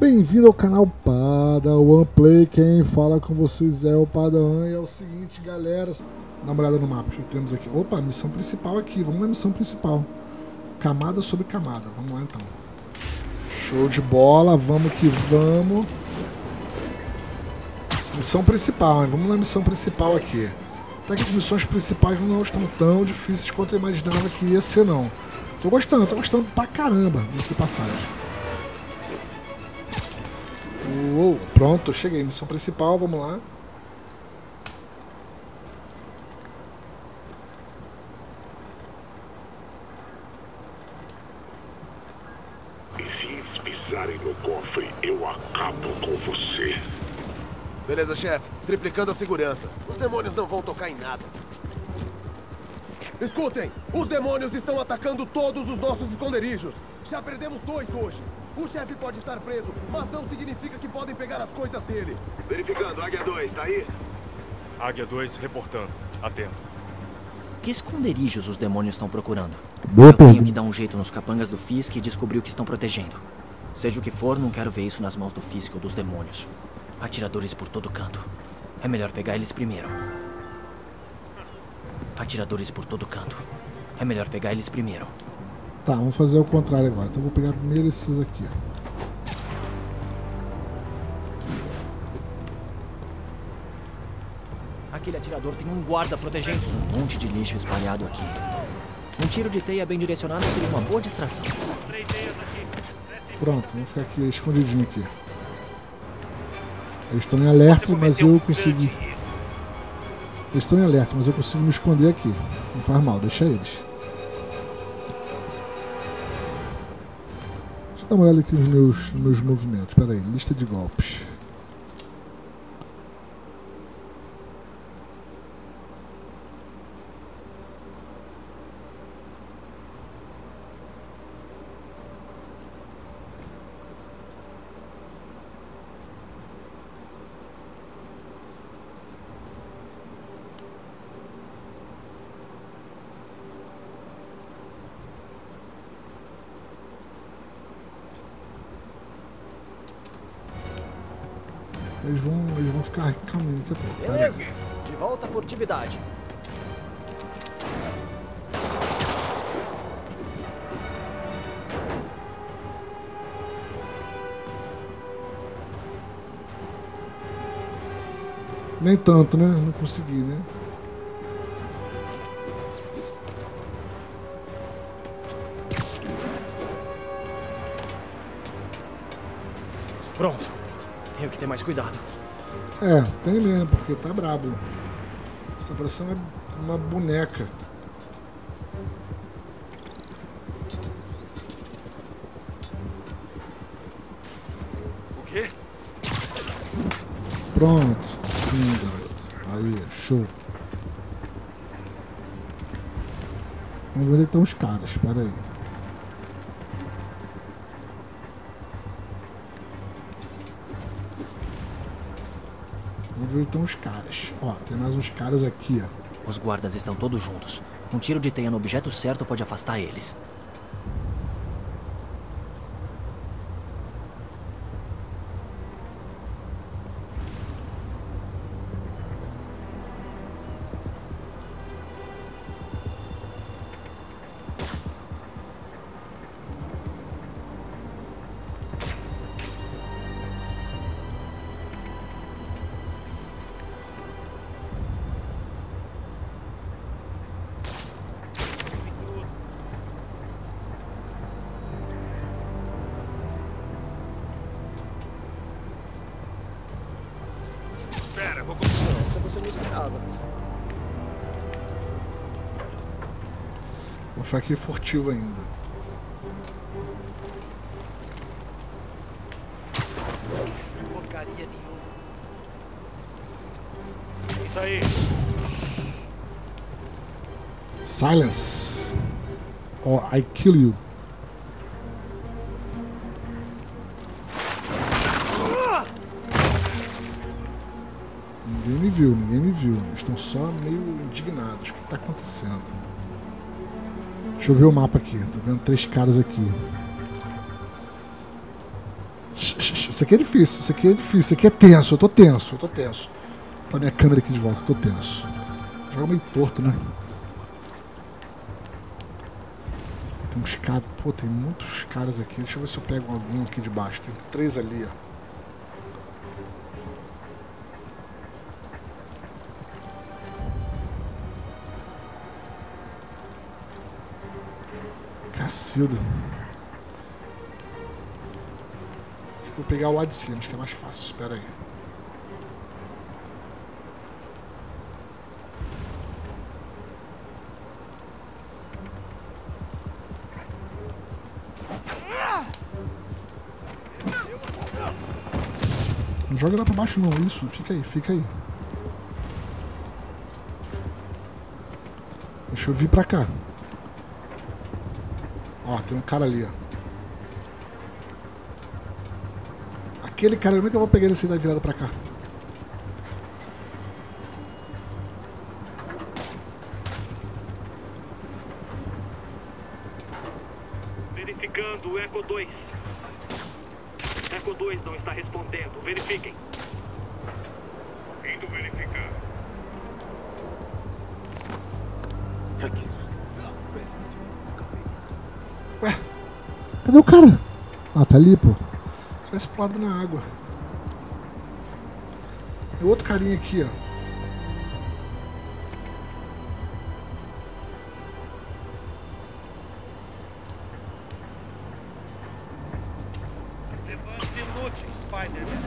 Bem-vindo ao canal Padawan Play. Quem fala com vocês é o Padawan. E é o seguinte, galera, dá uma olhada no mapa que temos aqui. Opa, missão principal aqui. Vamos na missão principal. Camada sobre camada. Vamos lá então. Show de bola, vamos que vamos. Missão principal, hein? Vamos na missão principal aqui. Até que as missões principais não estão tão difíceis quanto eu imaginava que ia ser, não. Tô gostando pra caramba dessa passagem. Uou, pronto, cheguei. Missão principal, vamos lá. E se eles pisarem no cofre, eu acabo com você. Beleza, chefe. Triplicando a segurança. Os demônios não vão tocar em nada. Escutem! Os demônios estão atacando todos os nossos esconderijos. Já perdemos 2 hoje. O chefe pode estar preso, mas não significa que podem pegar as coisas dele. Verificando, Águia 2, tá aí? Águia 2, reportando. Atento. Que esconderijos os demônios estão procurando? Boa Eu tenho pergunta. que dar um jeito nos capangas do Fisk e descobrir o que estão protegendo. Seja o que for, não quero ver isso nas mãos do Fisk ou dos demônios. Atiradores por todo canto. É melhor pegar eles primeiro. Atiradores por todo canto. É melhor pegar eles primeiro. Tá, vamos fazer o contrário agora. Então eu vou pegar primeiro esses aqui. Aquele atirador tem um guarda protegendo. Um monte de lixo espalhado aqui. Um tiro de teia bem direcionado seria uma boa distração. Pronto, vamos ficar aqui escondidinho aqui. Eles estão em alerta, mas eu consegui. Eles estão em alerta, mas eu consigo me esconder aqui. Não faz mal, deixa eles. Deixa eu dar uma olhada aqui nos meus movimentos. Espera aí, lista de golpes. Eles vão ficar calminho daqui a pouco. Pera aí. Beleza. De volta à furtividade. Nem tanto, né? Não consegui, né? Pronto. Tenho que ter mais cuidado. É, tem mesmo, porque tá brabo. Essa parecendo uma boneca. O quê? Pronto. Sim, garoto. Aí, show. Vamos ver onde estão os caras. Espera aí. Vamos ver onde estão os caras. Ó, tem mais uns caras aqui, ó. Os guardas estão todos juntos. Um tiro de teia no objeto certo pode afastar eles. Espera, vou... Essa você não esperava. Vou ficar aqui furtivo ainda. Porcaria nenhuma. Isso aí. Silence. Or I kill you. Ninguém me viu. Eles estão só meio indignados. O que está acontecendo? Deixa eu ver o mapa aqui. Tô vendo 3 caras aqui. Isso aqui é difícil, isso aqui é difícil, isso aqui é tenso, eu tô tenso. Tá minha câmera aqui de volta, eu tô tenso. Joga meio torto, né? Tem uns caras, pô, tem muitos caras aqui. Deixa eu ver se eu pego alguém aqui de baixo. Tem 3 ali, ó. Cacilda. Vou pegar o lado de cima, acho que é mais fácil. Espera aí. Não joga lá pra baixo não, isso. Fica aí, fica aí. Deixa eu vir pra cá. Ó, tem um cara ali, ó. Aquele cara, como é que eu vou pegar ele assim da virada pra cá? Verificando o Eco 2. Eco 2 não está respondendo. Verifiquem. Indo verificar. Ué, cadê o cara? Ah, tá ali, pô. Se tivesse pulado na água. Tem outro carinha aqui, ó. Levante e lute, Spider-Man.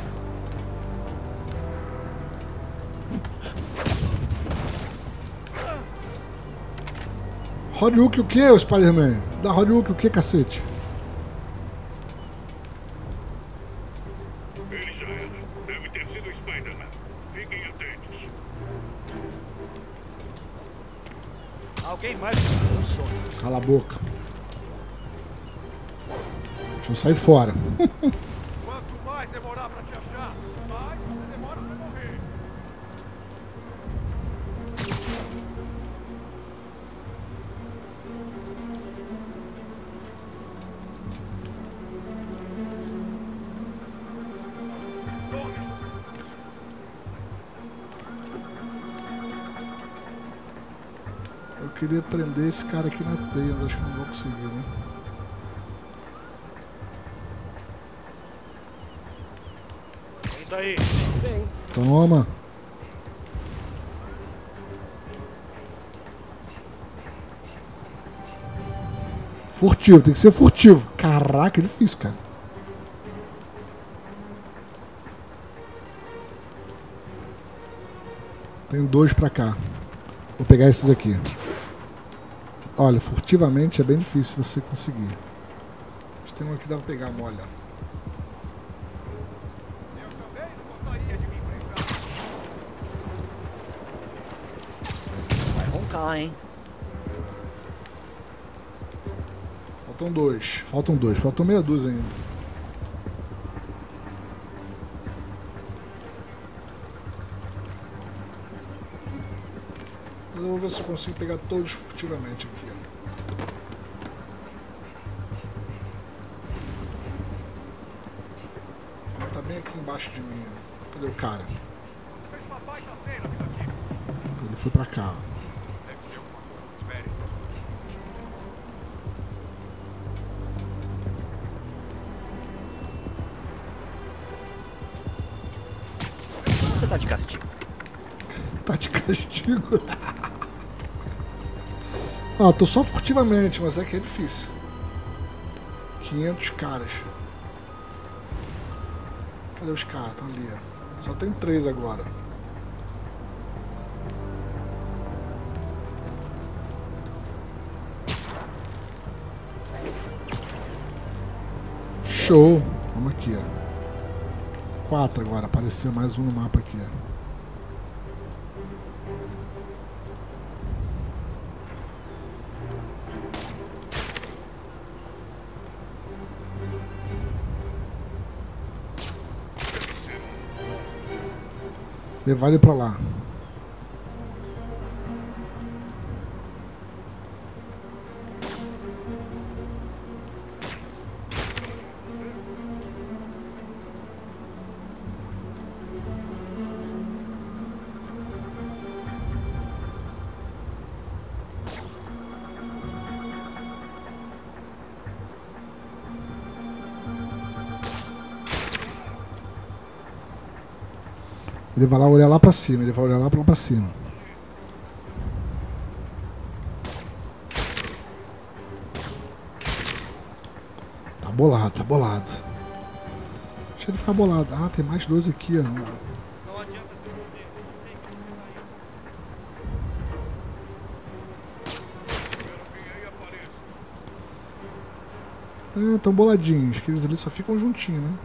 Hadouken o que, Spider-Man? Dá Hadouken o que, cacete? Ele já era. Deve ter sido o Spider-Man. Fiquem atentos. Alguém mais um sonho. Cala a boca. Deixa eu sair fora. Quanto mais demorar pra te achar, mais você demora pra morrer. Eu queria prender esse cara aqui na teia, mas acho que não vou conseguir, né? Quem tá aí? Toma. Furtivo, tem que ser furtivo. Caraca, é difícil, cara. Tem 2 pra cá. Vou pegar esses aqui. Olha, furtivamente é bem difícil você conseguir. Mas tem um aqui que dá pra pegar mole. Eu também não gostaria de me enfrentar. Vai roncar, hein? Faltam 2. Faltam 2. Faltam meia dúzia ainda. Mas eu vou ver se eu consigo pegar todos furtivamente aqui. Ó. Tá bem aqui embaixo de mim. Cadê o cara? Fez uma baita cena, meu amigo. Ele foi pra cá. Deve ser um. Espere. Você tá de castigo. Tá de castigo. Ah, tô só furtivamente, mas é que é difícil. 500 caras. Cadê os caras? Estão ali, ó. Só tem 3 agora. Show! Vamos aqui, ó. 4 agora, apareceu mais um no mapa aqui, ó. Levar ele pra lá. Ele vai lá olhar lá pra cima. Ele vai olhar lá pra cima. Tá bolado, tá bolado. Deixa ele ficar bolado. Ah, tem mais 2 aqui, ó. Não adianta se mover. Tem que sair. É, tão boladinhos. Que eles ali só ficam juntinhos, né?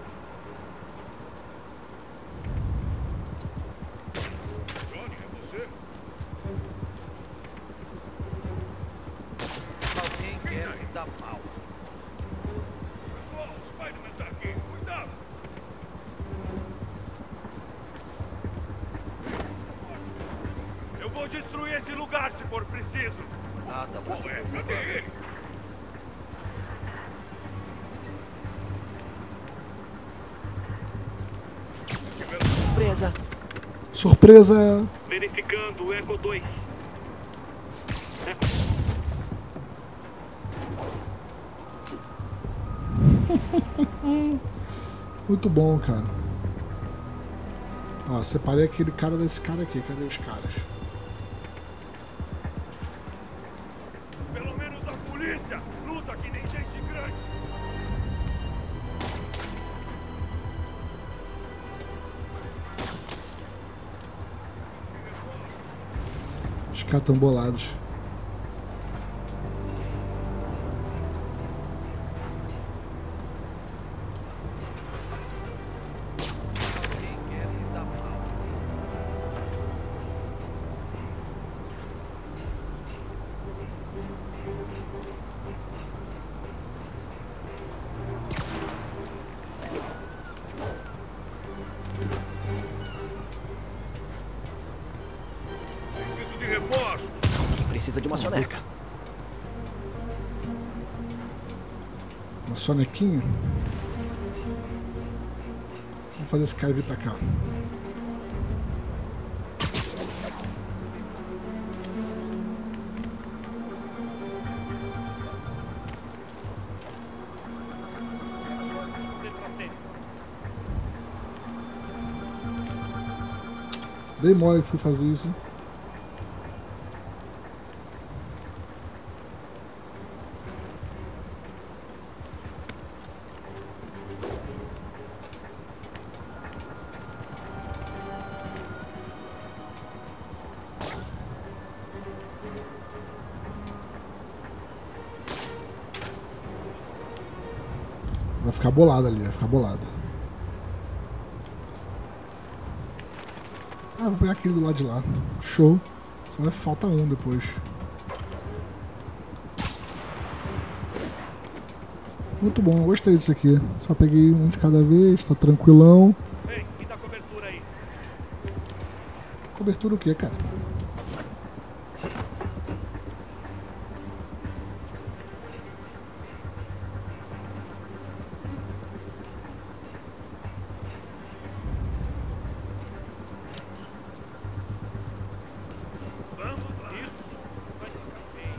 Johnny, é você? Alguém quer se dar mal. Pessoal, o Spider-Man tá aqui. Cuidado. Eu vou destruir esse lugar se for preciso. Nada, você. Cadê ele? Surpresa! Surpresa! Verificando o Echo 2. Muito bom, cara. Ó, separei aquele cara desse cara aqui. Cadê os caras? Pelo menos a polícia luta que nem gente grande. Os caras tão bolados. Alguém quer se dar mal. Preciso de reforços. Precisa de uma soneca. Uma sonequinha. Vou fazer esse cara vir pra cá. Dei mole que fui fazer isso. Vai ficar bolado ali, vai ficar bolado. Ah, vou pegar aquele do lado de lá. Show. Só vai faltar um depois. Muito bom, gostei disso aqui. Só peguei um de cada vez, tá tranquilão. Ei, quem dá cobertura aí? Cobertura o que, cara? Vamos lá. Isso. Vai ficar bem.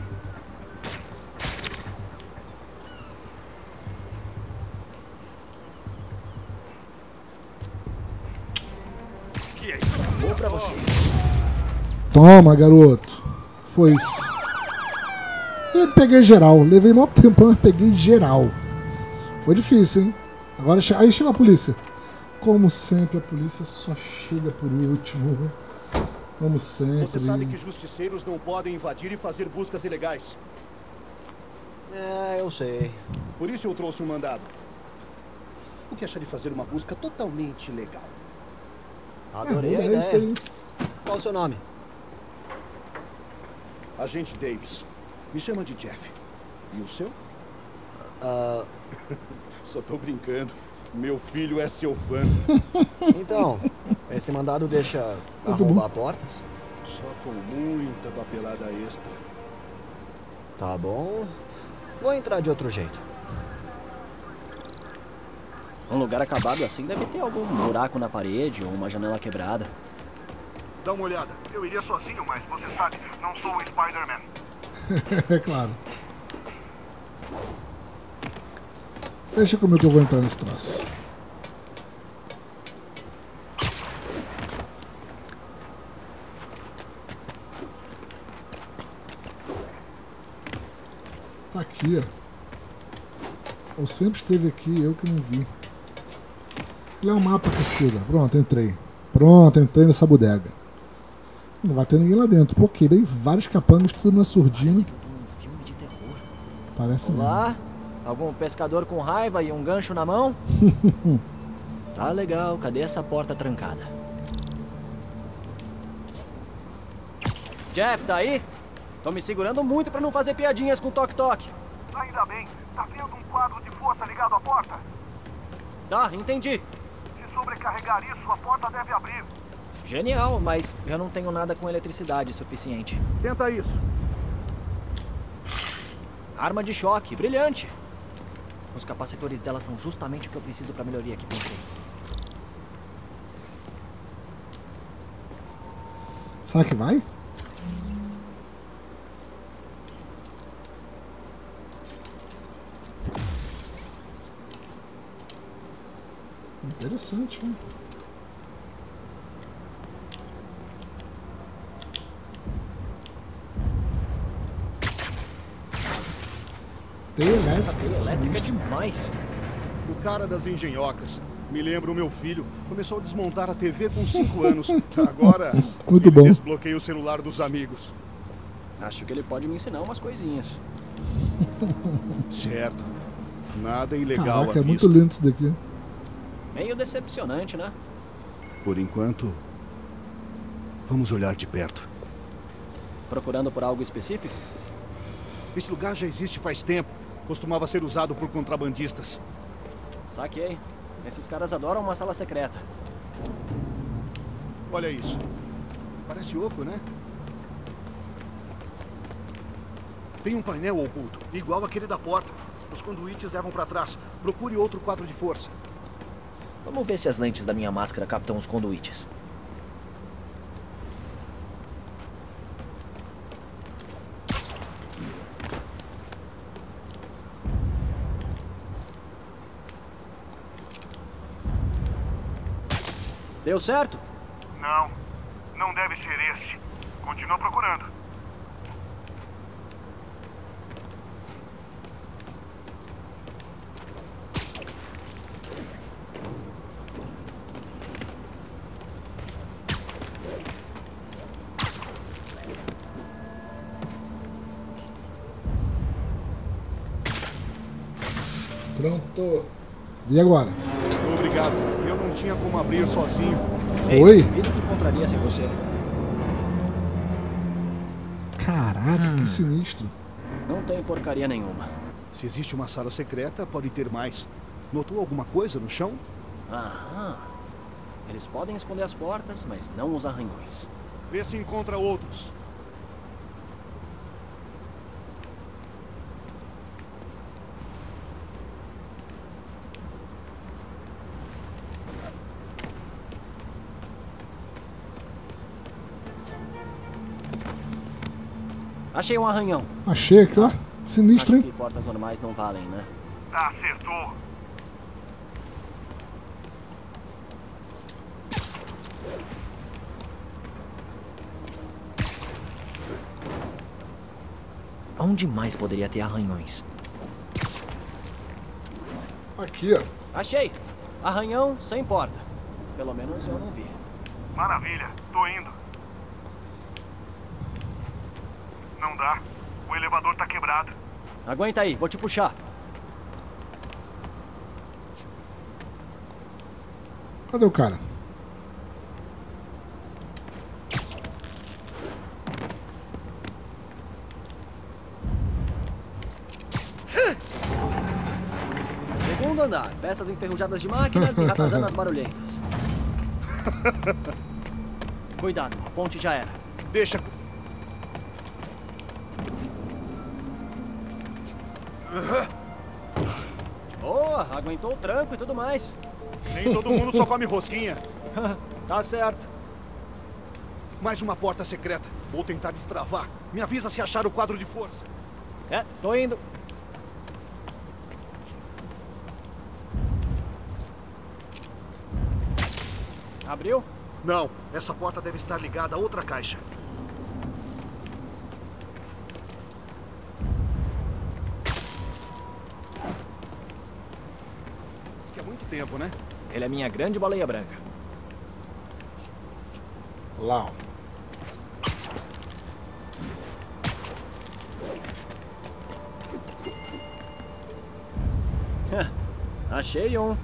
Que é isso? Vou pra você. Toma, garoto. Foi isso. Eu peguei geral. Levei mó tempo, mas peguei geral. Foi difícil, hein? Agora aí chega a polícia. Como sempre, a polícia só chega por último. Como sempre. Você sabe que justiceiros não podem invadir e fazer buscas ilegais. É, eu sei. Por isso eu trouxe um mandado. O que acha de fazer uma busca totalmente legal? Adorei a é isso ideia. aí. Qual o seu nome? Agente Davis. Me chama de Jeff. E o seu? Só tô brincando. Meu filho é seu fã. Então, esse mandado deixa Muito arrombar portas? Só com muita papelada extra. Tá bom. Vou entrar de outro jeito. Um lugar acabado assim deve ter algum buraco na parede ou uma janela quebrada. Dá uma olhada. Eu iria sozinho, mas você sabe, não sou o Spider-Man. É claro. Deixa como é que eu vou entrar nesse troço. Tá aqui, ó. Ou sempre esteve aqui, eu que não vi. Ele é um mapa, Cacilda. Pronto, entrei. Pronto, entrei nessa bodega. Não vai ter ninguém lá dentro. Pô, quebrei vários capangas, tudo na surdina. Parece que eu tô num filme de terror. Parece Olá? mesmo. Algum pescador com raiva e um gancho na mão? Tá legal, cadê essa porta trancada? Jeff, tá aí? Tô me segurando muito pra não fazer piadinhas com toque-toque. Ainda bem. Tá vendo um quadro de força ligado à porta? Tá, entendi. Se sobrecarregar isso, a porta deve abrir. Genial, mas eu não tenho nada com eletricidade suficiente. Tenta isso. Arma de choque, brilhante. Os capacitores dela são justamente o que eu preciso pra melhoria que pensei. Será que vai? Interessante, hein? Teia Essa elétrica. teia elétrica é sinistro. demais. O cara das engenhocas. Me lembra o meu filho. Começou a desmontar a TV com 5 anos. Agora, Muito ele bom. desbloqueia o celular dos amigos. Acho que ele pode me ensinar umas coisinhas. Certo. Nada ilegal Caraca, à é muito vista. lindo isso daqui. Meio decepcionante, né? Por enquanto, vamos olhar de perto. Procurando por algo específico? Esse lugar já existe faz tempo. Costumava ser usado por contrabandistas. Saquei. Esses caras adoram uma sala secreta. Olha isso. Parece oco, né? Tem um painel oculto, igual aquele da porta. Os conduítes levam para trás. Procure outro quadro de força. Vamos ver se as lentes da minha máscara captam os conduítes. Deu certo? Não. Não deve ser este. Continua procurando. Pronto. E agora? Obrigado. Eu não tinha como abrir sozinho. Foi? Duvido que encontraria sem você. Caraca, que sinistro. Não tem porcaria nenhuma. Se existe uma sala secreta, pode ter mais. Notou alguma coisa no chão? Aham. Eles podem esconder as portas, mas não os arranhões. Vê se encontra outros. Achei um arranhão. Achei aqui, ó. Sinistro, Acho hein? que portas normais não valem, né? Acertou. Onde mais poderia ter arranhões? Aqui, ó. Achei! Arranhão sem porta. Pelo menos eu não vi. Maravilha. Tô indo. Não dá. O elevador tá quebrado. Aguenta aí, vou te puxar. Cadê o cara? Segundo andar, peças enferrujadas de máquinas e ratazanas barulhentas. Cuidado, a ponte já era. Deixa. Boa, aguentou o tranco e tudo mais. Nem todo mundo só come rosquinha. Tá certo. Mais uma porta secreta. Vou tentar destravar. Me avisa se achar o quadro de força. É, tô indo. Abriu? Não, essa porta deve estar ligada a outra caixa. tempo, né? Ele é minha grande baleia branca. Lá, ó. Achei um.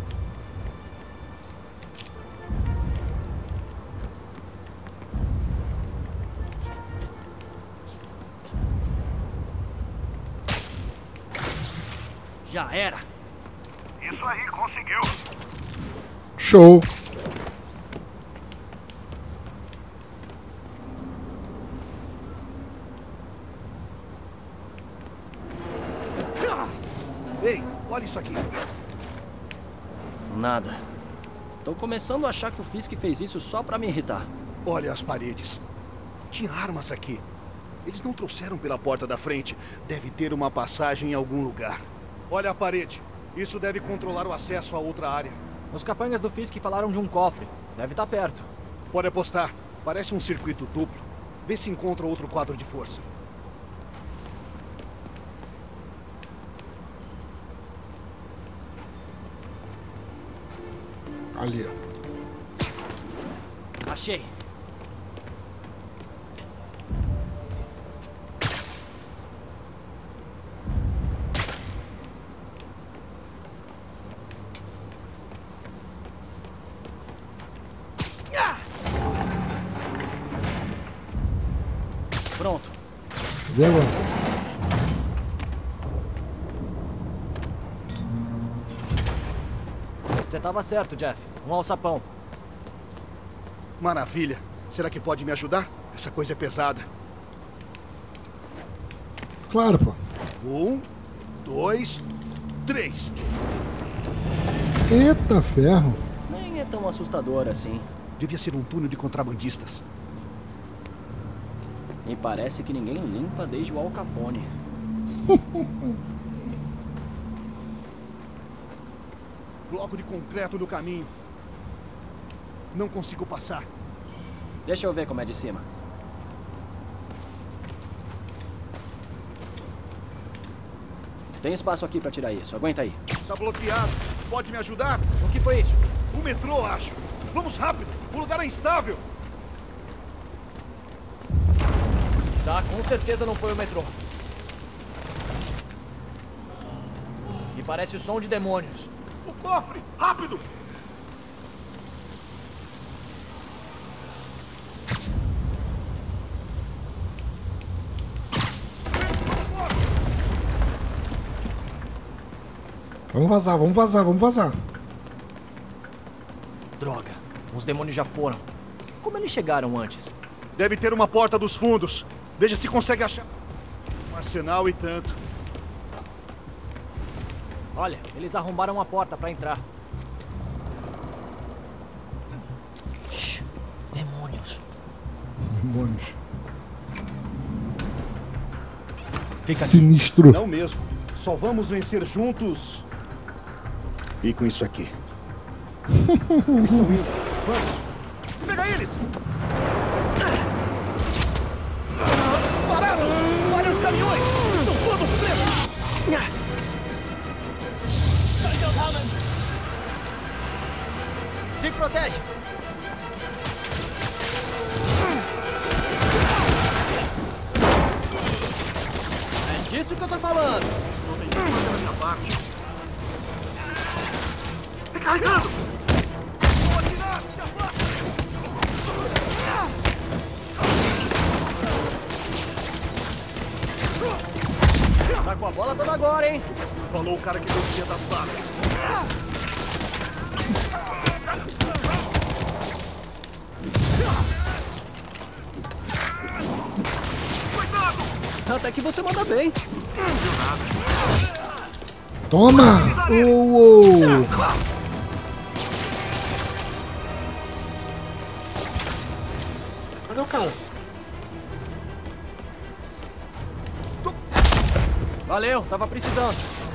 Já era. Isso aí, conseguiu. Show. Ei, olha isso aqui. Nada. Tô começando a achar que o Fisk fez isso só pra me irritar. Olha as paredes. Tinha armas aqui. Eles não trouxeram pela porta da frente. Deve ter uma passagem em algum lugar. Olha a parede. Isso deve controlar o acesso a outra área. Os capangas do Fisk falaram de um cofre. Deve estar perto. Pode apostar. Parece um circuito duplo. Vê se encontra outro quadro de força. Ali, ó. Achei. Pronto. Vê agora. Você tava certo, Jeff. Um alçapão. Maravilha. Será que pode me ajudar? Essa coisa é pesada. Claro, pô. 1, 2, 3. Eita ferro. Nem é tão assustador assim. Devia ser um túnel de contrabandistas. E parece que ninguém limpa desde o Al Capone. Bloco de concreto no caminho. Não consigo passar. Deixa eu ver como é de cima. Tem espaço aqui pra tirar isso. Aguenta aí. Tá bloqueado. Pode me ajudar? O que foi isso? O metrô, acho. Vamos rápido. O lugar é instável. Tá, com certeza não foi o metrô. E parece o som de demônios. O cofre! Rápido! Vamos vazar, vamos vazar, vamos vazar. Droga, os demônios já foram. Como eles chegaram antes? Deve ter uma porta dos fundos. Veja se consegue achar. Um arsenal e tanto. Olha, eles arrombaram a porta pra entrar. Shhh, demônios. Demônios. Fica aqui. Sinistro. Não mesmo. Só vamos vencer juntos. E com isso aqui. Estão indo. Vamos. Pega eles! Parados! Olha os caminhões! Estão todos presos! Se protege! É disso que eu tô falando! Não tem que fazer a minha parte. Recarregando! Vou atirar! Se afasta! Tá com a bola toda agora, hein? Falou o cara que descia das barras. Até que você manda bem. Toma! Uou! Cadê o cara? Valeu, tava precisando.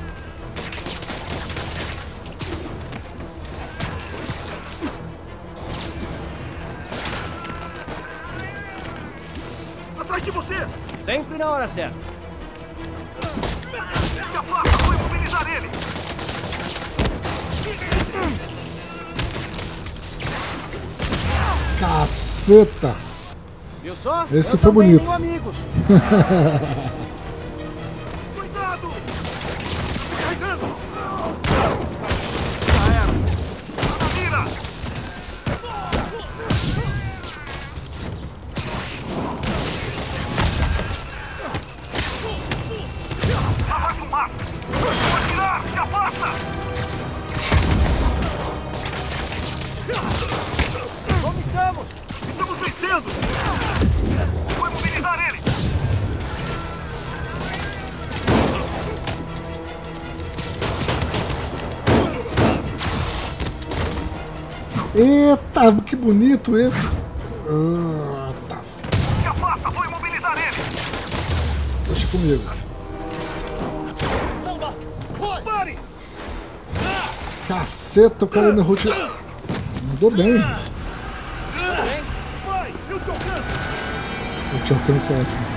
Atrás de você! Sempre na hora certa. Se afasta, vou imobilizar ele! Caceta! Viu só? Esse foi bonito. Tenho amigos. Cuidado! Carregando! Mira! Lá vai fumar! Pode tirar! Se afasta! Como estamos? Estamos vencendo! Vou mobilizar ele! Eita, que bonito esse. Tá. Se afasta! Vou imobilizar ele! Deixa comigo. Pare! Caceta, o cara ainda rote... Mudou bem. Vai! Eu te alcanço! Eu te alcanço, é ótimo.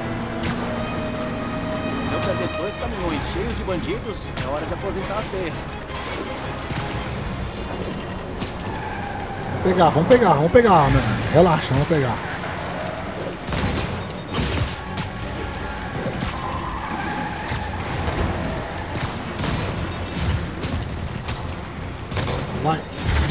Se eu perder 2 caminhões cheios de bandidos, é hora de aposentar as teias. Vamos pegar, né? Relaxa, vamos pegar. Vai.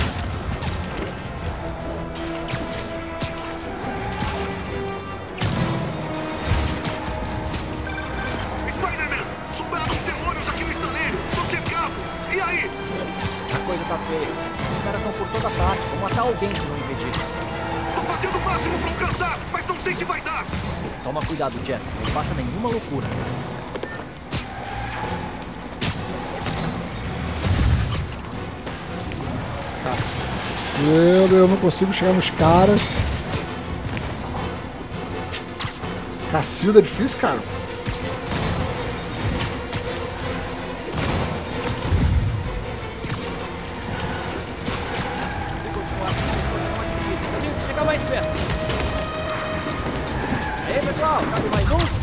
Spider-Man! Soldados demônios aqui no estaleiro! Tô cercado! E aí? A coisa tá feia. Esses caras estão por toda parte. Vão matar alguém se não impedir. Tô fazendo o máximo pra alcançar, mas não sei se vai dar! Toma cuidado, Jeff. Não faça nenhuma loucura. Cacilda, eu não consigo chegar nos caras. Cacilda é difícil, cara. Se continuar assim, as pessoas serão atingidas. Eu tenho que chegar mais perto. E aí, pessoal? Cabe mais um?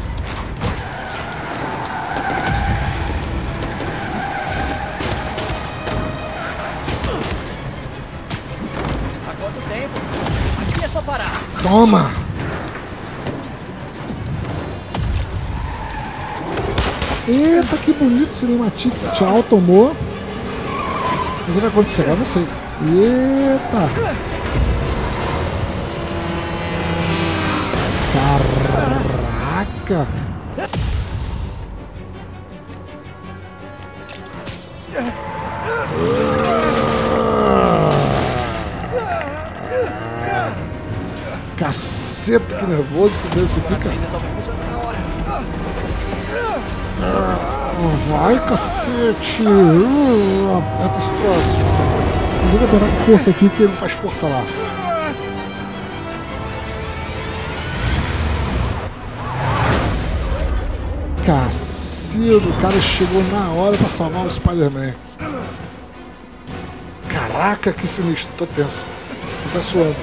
Há quanto tempo? Aqui é só parar. Toma! Eita, que bonito cinematic. Tchau, tomou. O que vai acontecer? Eu não sei. Eita! Caraca! Caceta, que nervoso que deu isso aqui, cara. Resolve funcionar na hora. Vai, cacete! Aperta esse troço. Não vou apertar com força aqui, porque ele não faz força lá. Cacildo, o cara chegou na hora pra salvar o Spider-Man. Caraca, que sinistro. Tô tenso. Tô suando.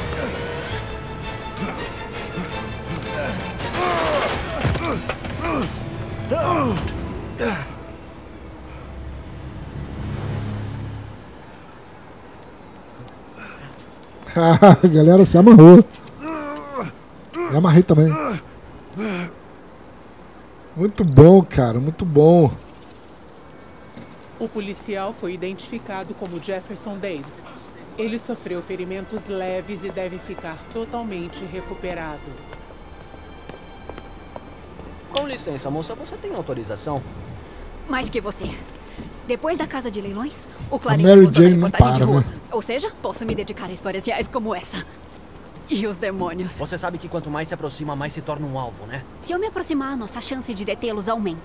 A galera se amarrou. Me amarrei também. Muito bom, cara, muito bom. O policial foi identificado como Jefferson Davis. Ele sofreu ferimentos leves e deve ficar totalmente recuperado. Com licença, moça, você tem autorização? Mais que você. Depois da casa de leilões, o A Clarim Mary botou na Jane não reportagem de para, rua. né? Ou seja, posso me dedicar a histórias reais como essa. E os demônios. Você sabe que quanto mais se aproxima, mais se torna um alvo, né? Se eu me aproximar, nossa chance de detê-los aumenta.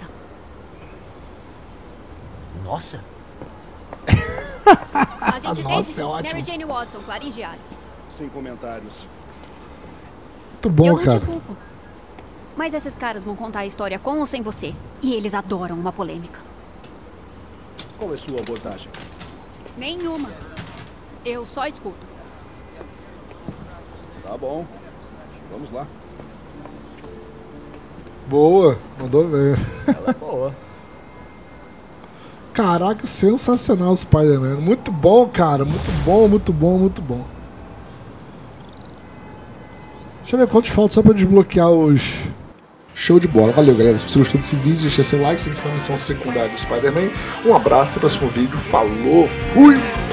Nossa! Agente Nossa, Davis, é ótimo. Mary Jane Watson, Clarim Diário. Sem comentários. Muito bom, Eu não cara. te culpo. Mas esses caras vão contar a história com ou sem você. E eles adoram uma polêmica. Qual é sua abordagem? Nenhuma. Eu só escuto. Tá bom. Vamos lá. Boa, mandou ver. Ela é boa. Caraca, sensacional o Spider-Man. Muito bom, cara. Muito bom, muito bom, muito bom. Deixa eu ver quantos faltam só pra desbloquear os... Show de bola. Valeu, galera. Se você gostou desse vídeo, deixa seu like. Isso aqui foi a missão secundária do Spider-Man. Um abraço, até o próximo vídeo. Falou, fui!